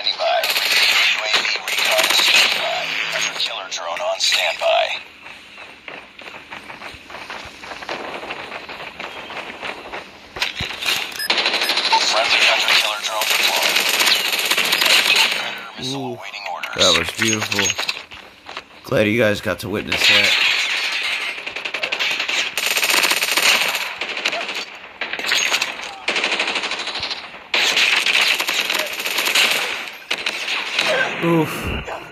standing by. UAV recon is standing by. Hunter killer drone on standby. Friendly hunter killer drone deployed. Predator missile awaiting orders. That was beautiful. Glad you guys got to witness that. Oof.